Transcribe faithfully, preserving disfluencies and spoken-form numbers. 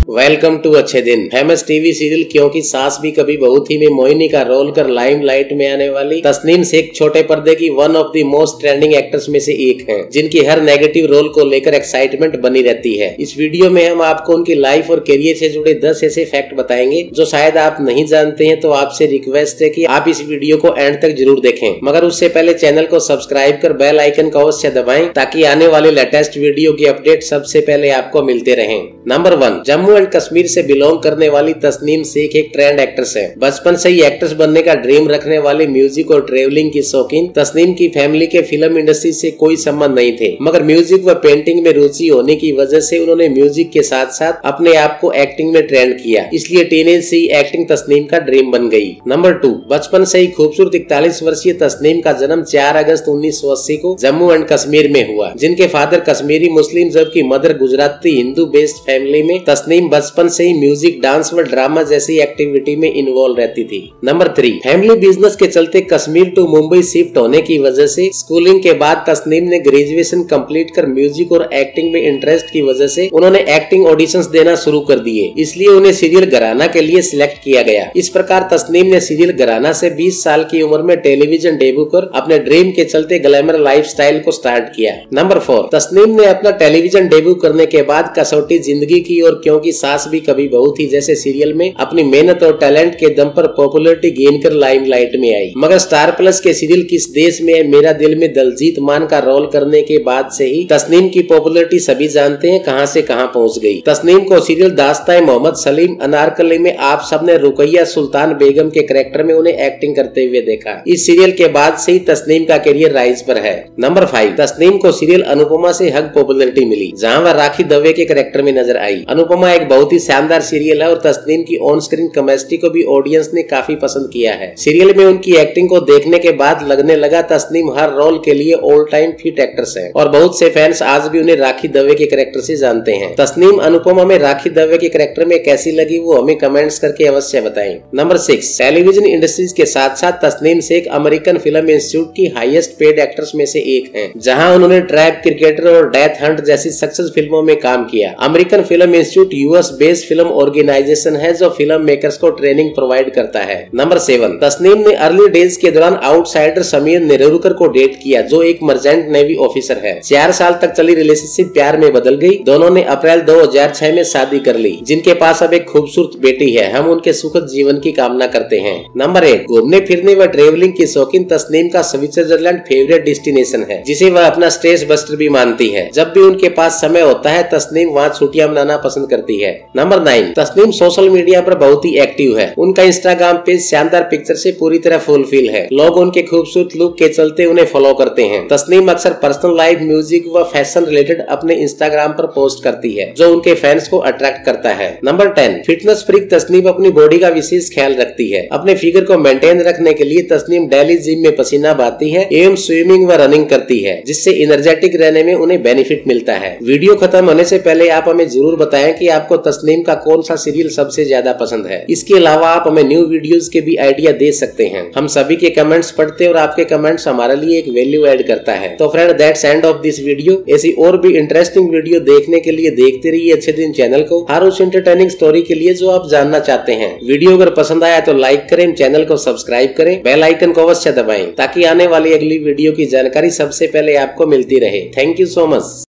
Welcome to अच्छे दिन। Famous TV serial क्योंकि सास भी कभी बहू थी में मोहिनी का रोल कर लाइमलाइट में आने वाली तस्नीम शेख छोटे पर्दे की one of the most trending actors में से एक हैं, जिनकी हर नेगेटिव रोल को लेकर एक्साइटमेंट बनी रहती है। इस वीडियो में हम आपको उनकी लाइफ और करियर से जुड़े दस ऐसे फैक्ट बताएंगे जो शायद आप नहीं जानते हैं। तो आपसे रिक्वेस्ट है कि आप इस वीडियो को एंड तक जरूर देखें, मगर उससे पहले चैनल को सब्सक्राइब कर बेल आइकन को अवश्य दबाएं ताकि आने वाले लेटेस्ट वीडियो की अपडेट सबसे पहले आपको मिलते रहें। Number one, Jammu and Kashmir से बिलोंग करने वाली तस्नीम शेख एक ट्रेंड एक्ट्रेस है। बचपन से ही एक्ट्रेस बनने का ड्रीम रखने वाली म्यूजिक और ट्रेवलिंग की शौकीन तस्नीम की फैमिली के फिल्म इंडस्ट्री से कोई संबंध नहीं थे, मगर म्यूजिक व पेंटिंग में रुचि होने की वजह से उन्होंने म्यूजिक के साथ साथ अपने आप को एक्टिंग में ट्रेंड किया, इसलिए टीनेज से ही एक्टिंग तस्नीम का ड्रीम बन गई। नंबर टू, बचपन से ही खूबसूरत इकतालीस वर्षीय तस्नीम का जन्म चार अगस्त उन्नीस सौ अस्सी को जम्मू एंड कश्मीर में हुआ, जिनके फादर कश्मीरी मुस्लिम जबकि mother Gujarati Hindu based family में तस्नीम बचपन से ही म्यूजिक, डांस व ड्रामा जैसी एक्टिविटी में इन्वॉल्व रहती थी। नंबर थ्री, फैमिली बिजनेस के चलते कश्मीर टू मुंबई शिफ्ट होने की वजह से स्कूलिंग के बाद तस्नीम ने ग्रेजुएशन कंप्लीट कर म्यूजिक और एक्टिंग में इंटरेस्ट की वजह से उन्होंने एक्टिंग ऑडिशंस देना शुरू कर दिए, इसलिए उन्हें सीरियल घराना के लिए सिलेक्ट किया गया। इस प्रकार तस्नीम ने सीरियल घराना से बीस साल की उम्र में टेलीविजन डेब्यू कर अपने ड्रीम के चलते ग्लैमर लाइफस्टाइल को स्टार्ट किया। नंबर फोर, तस्नीम ने अपना टेलीविजन डेब्यू करने के बाद कसौटी जिंदगी की और क्योंकि सास भी कभी बहू थी जैसे सीरियल में अपनी मेहनत और टैलेंट के दम पर पॉपुलैरिटी गेन कर लाइमलाइट में आई, मगर स्टार प्लस के सीरियल किस देश में है मेरा दिल में दलजीत मान का रोल करने के बाद से ही तस्नीम की पॉपुलैरिटी सभी जानते हैं कहां से कहां पहुंच गई। तस्नीम को सीरियल दास्तान मोहम्मद सलीम अनारकली में आप सबने रुकैया सुल्तान बेगम के कैरेक्टर में उन्हें एक्टिंग करते हुए देखा। इस सीरियल के बाद से ही तस्नीम का करियर राइज पर है। नंबर फाइव, तस्नीम को सीरियल अनुपमा से हग पॉपुलैरिटी मिली, जहां वह राखी दवे के कैरेक्टर में नजर आई। अनुपमा एक बहुत ही शानदार सीरियल है और तस्नीम की ऑन स्क्रीन केमिस्ट्री को भी ऑडियंस ने काफी पसंद किया है। सीरियल में उनकी एक्टिंग को देखने के बाद लगने लगा तस्नीम हर रोल के लिए ऑल टाइम फिट एक्ट्रेस है और बहुत से फैंस आज भी उन्हें राखी दवे के कैरेक्टर से जानते हैं। तस्नीम अनुपमा में राखी दवे के कैरेक्टर में कैसी लगी वो हमें कमेंट्स करके अवश्य बताएं। नंबर सिक्स, टेलीविजन इंडस्ट्रीज के साथ साथ Tasneem Shaikh American film institute की हाईएस्ट पेड एक्ट्रेस में से एक है, जहां उन्होंने ट्रैप क्रिकेटर और डेथ हंट जैसी सक्सेस फिल्मों में काम किया। American film institute US based film organisation है जो फिल्म मेकर्स को ट्रेनिंग प्रोवाइड करता है। नंबर सेवन, तस्नीम ने अर्ली डेज के दौरान आउटसाइडर समीर नेरुरकर को डेट किया जो एक मर्चेंट नेवी ऑफिसर है। चार साल तक चली रिलेशनशिप प्यार में बदल गई। दोनों ने अप्रैल दो हजार छह में शादी कर ली, जिनके पास अब एक खूबसूरत बेटी है। हम उनके सुखद जीवन की कामना करते हैं। नंबर एट, घूमने फिरने व ट्रेवलिंग की शौकीन तस्नीम का स्विट्जरलैंड फेवरेट डेस्टिनेशन है, जिसे वह अपना स्ट्रेस बस्टर भी मानती है। जब भी उनके पास समय होता है तस्नीम वहाँ छुट्टियां मनाना पसंद करती है। Number nine, Tasneem social media पर बहुत ही एक्टिव है। उनका इंस्टाग्राम पेज शानदार पिक्चर से पूरी तरह फुलफिल है। लोग उनके खूबसूरत लुक के चलते उन्हें फॉलो करते हैं। तस्नीम अक्सर पर्सनल लाइफ, म्यूजिक व फैशन रिलेटेड अपने इंस्टाग्राम पर पोस्ट करती है जो उनके फैंस को अट्रैक्ट करता है। Number ten, fitness freak Tasneem अपनी बॉडी का विशेष ख्याल रखती है। अपने फिगर को मेंटेन रखने के लिए तस्नीम डेली जिम में पसीना बहाती है एवं स्विमिंग व रनिंग करती है, जिससे एनर्जेटिक रहने में उन्हें बेनिफिट मिलता है। वीडियो खत्म होने से पहले आप हमें जरूर बताएं कि आपको तस्नीम का कौन सा सीरियल सबसे ज्यादा पसंद है। इसके अलावा आप हमें न्यू वीडियोस के भी आइडिया दे सकते हैं। हम सभी के कमेंट्स पढ़ते हैं और आपके कमेंट्स हमारे लिए एक वैल्यू ऐड करता है। तो friend, that's end of this video. ऐसी और भी इंटरेस्टिंग वीडियो देखने के लिए देखते रहिए अच्छे दिन चैनल को, हर उस एंटरटेनिंग स्टोरी के लिए जो आप जानना चाहते हैं। वीडियो अगर पसंद आया तो लाइक करें, चैनल को सब्सक्राइब करें, बेल आइकन को अवश्य दबाएं ताकि आने वाली अगली वीडियो की जानकारी सबसे पहले आपको मिलती रहे। Thank you so much.